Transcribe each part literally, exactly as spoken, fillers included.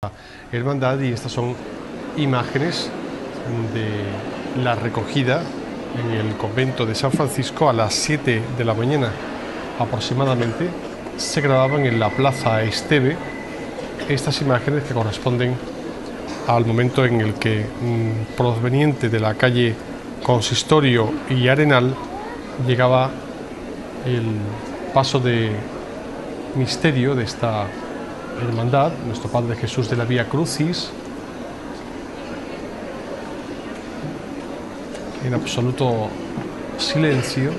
Hermandad, y estas son imágenes de la recogida en el convento de San Francisco a las siete de la mañana aproximadamente. Se grababan en la plaza Esteve estas imágenes que corresponden al momento en el que mmm, proveniente de la calle Consistorio y Arenal llegaba el paso de misterio de esta hermandad, nuestro Padre Jesús de la Vía Crucis, en absoluto silencio.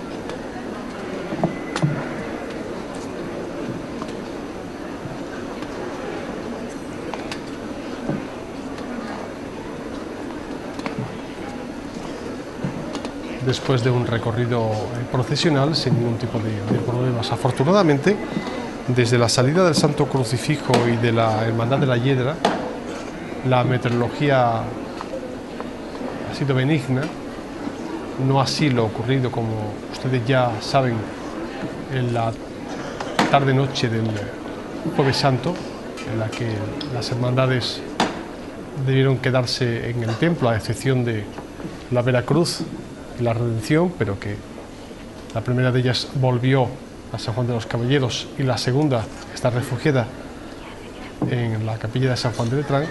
Después de un recorrido procesional sin ningún tipo de, de problemas. Afortunadamente, desde la salida del Santo Crucifijo y de la Hermandad de la Hiedra, la meteorología ha sido benigna, no así lo ocurrido, como ustedes ya saben, en la tarde-noche del Jueves Santo, en la que las hermandades debieron quedarse en el templo, a excepción de la Veracruz y la Redención, pero que la primera de ellas volvió a San Juan de los Caballeros y la segunda está refugiada en la capilla de San Juan de Letrán.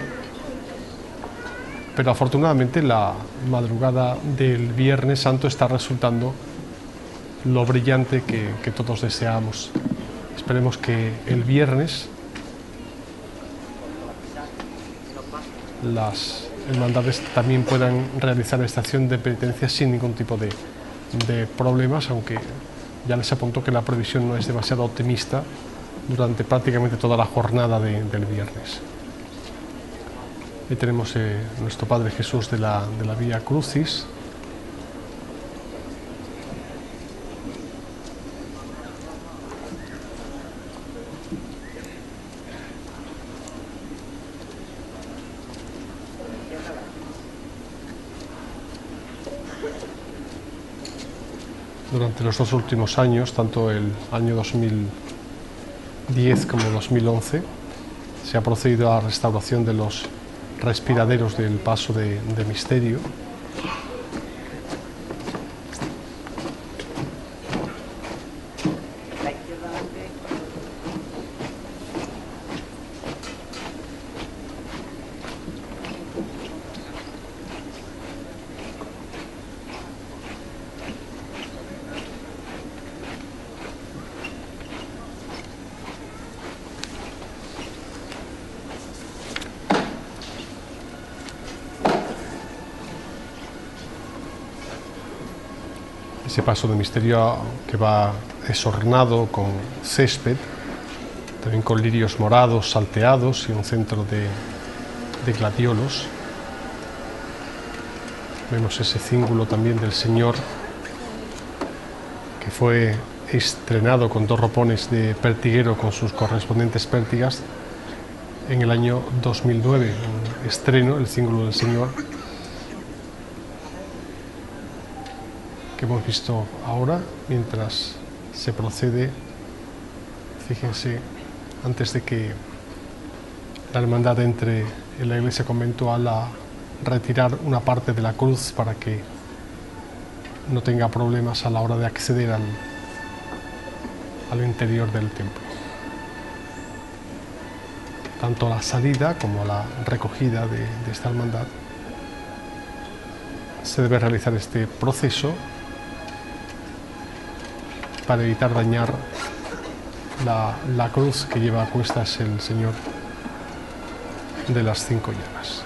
Pero afortunadamente la madrugada del Viernes Santo está resultando lo brillante que, que todos deseamos. Esperemos que el viernes las hermandades también puedan realizar esta acción de penitencia sin ningún tipo de, de problemas, aunque ya les apunto que la previsión no es demasiado optimista durante prácticamente toda la jornada de, del viernes. Ahí tenemos eh, nuestro Padre Jesús de la, de la Vía Crucis. Durante los dos últimos años, tanto el año dos mil diez como dos mil once, se ha procedido a la restauración de los respiraderos del paso de, de misterio. Ese paso de misterio que va desornado con césped, también con lirios morados salteados y un centro de, de gladiolos. Vemos ese cíngulo también del Señor, que fue estrenado con dos ropones de pertiguero con sus correspondientes pértigas en el año dos mil nueve, un estreno, el cíngulo del Señor, que hemos visto ahora mientras se procede. Fíjense, antes de que la hermandad entre en la iglesia conventual, a retirar una parte de la cruz para que no tenga problemas a la hora de acceder al, al interior del templo. Tanto a la salida como a la recogida de, de esta hermandad se debe realizar este proceso para evitar dañar la, la cruz que lleva a cuestas el Señor de las cinco llagas.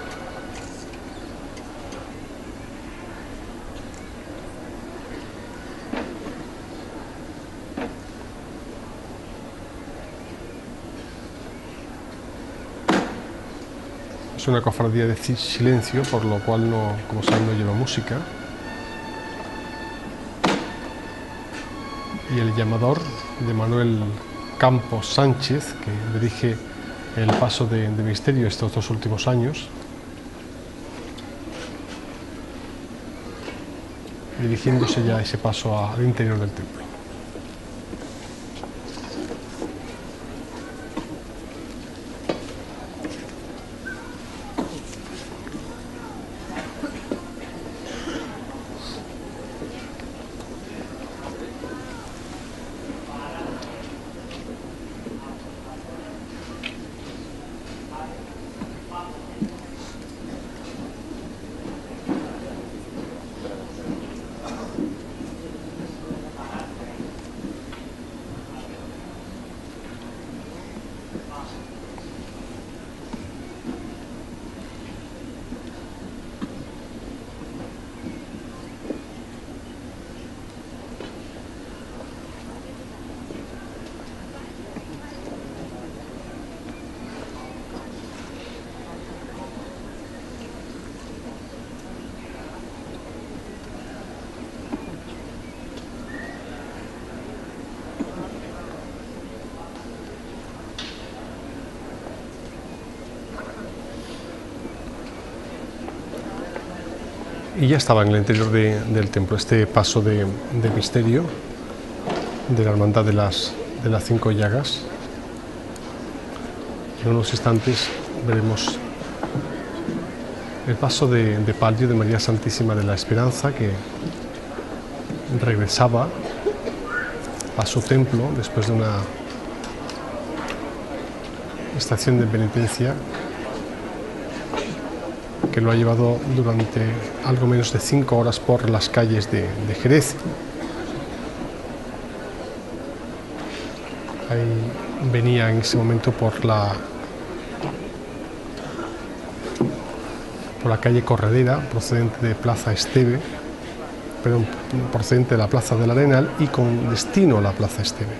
Es una cofradía de silencio, por lo cual, no, como saben, no lleva música. Y el llamador de Manuel Campos Sánchez, que dirige el paso de, de misterio estos dos últimos años, dirigiéndose ya ese paso al interior del templo. y ya estaba en el interior de, del templo este paso de, de misterio de la Hermandad de las, de las Cinco Llagas. En unos instantes veremos el paso de, de palio de María Santísima de la Esperanza, que regresaba a su templo después de una estación de penitencia que lo ha llevado durante algo menos de cinco horas por las calles de, de Jerez. Ahí venía en ese momento por la por la calle Corredera, procedente de Plaza Esteve, pero procedente de la Plaza del Arenal y con destino a la Plaza Esteve.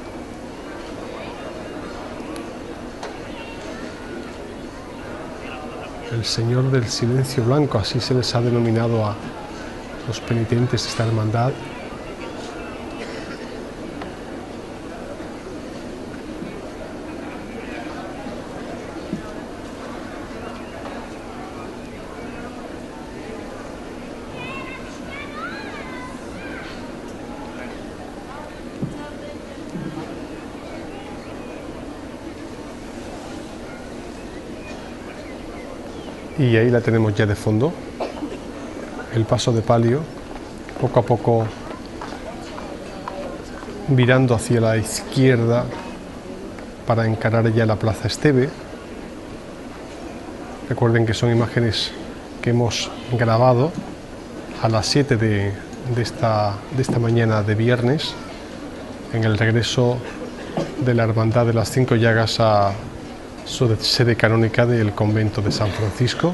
El Señor del Silencio Blanco, así se les ha denominado a los penitentes de esta hermandad. Y ahí la tenemos ya de fondo, el paso de palio, poco a poco virando hacia la izquierda para encarar ya la Plaza Esteve. Recuerden que son imágenes que hemos grabado a las siete de, de, esta, de esta mañana de viernes, en el regreso de la Hermandad de las Cinco Llagas a su sede canónica del convento de San Francisco.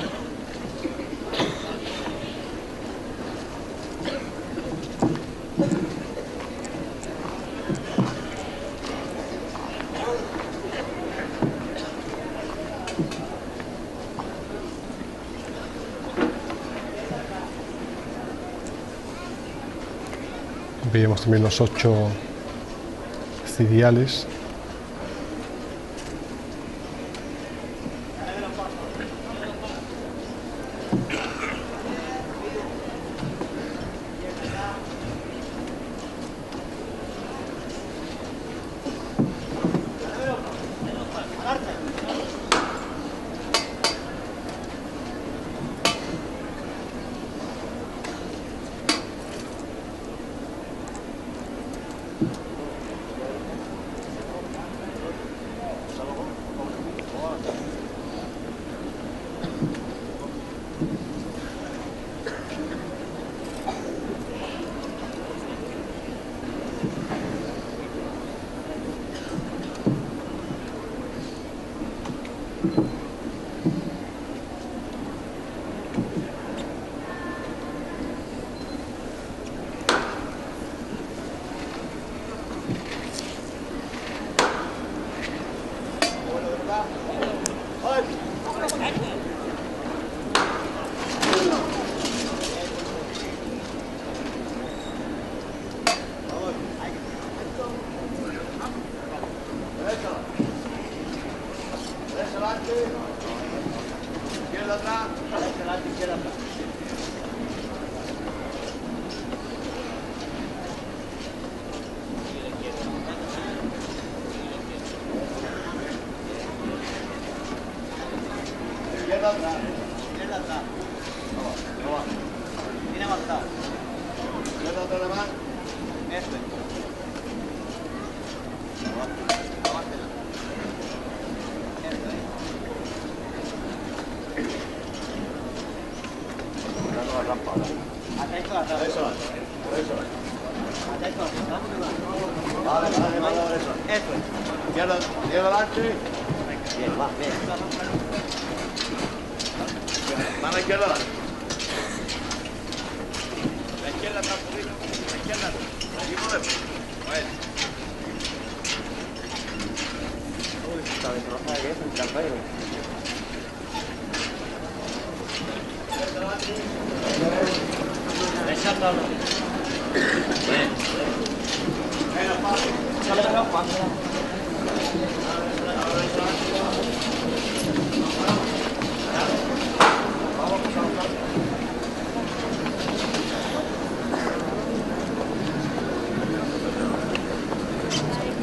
Veíamos también los ocho ciriales.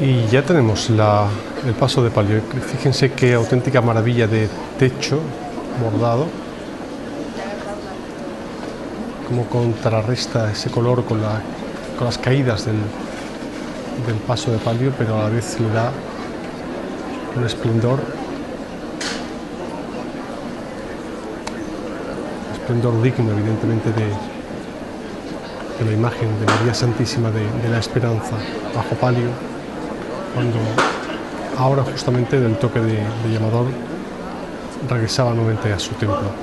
Y ya tenemos la, el paso de palio. Fíjense qué auténtica maravilla de techo bordado, cómo contrarresta ese color con, la, con las caídas del, del paso de palio, pero a la vez le da un esplendor, un esplendor digno evidentemente de, de la imagen de María Santísima de, de la Esperanza bajo palio, cuando ahora justamente del toque de, de llamador regresaba nuevamente a su templo.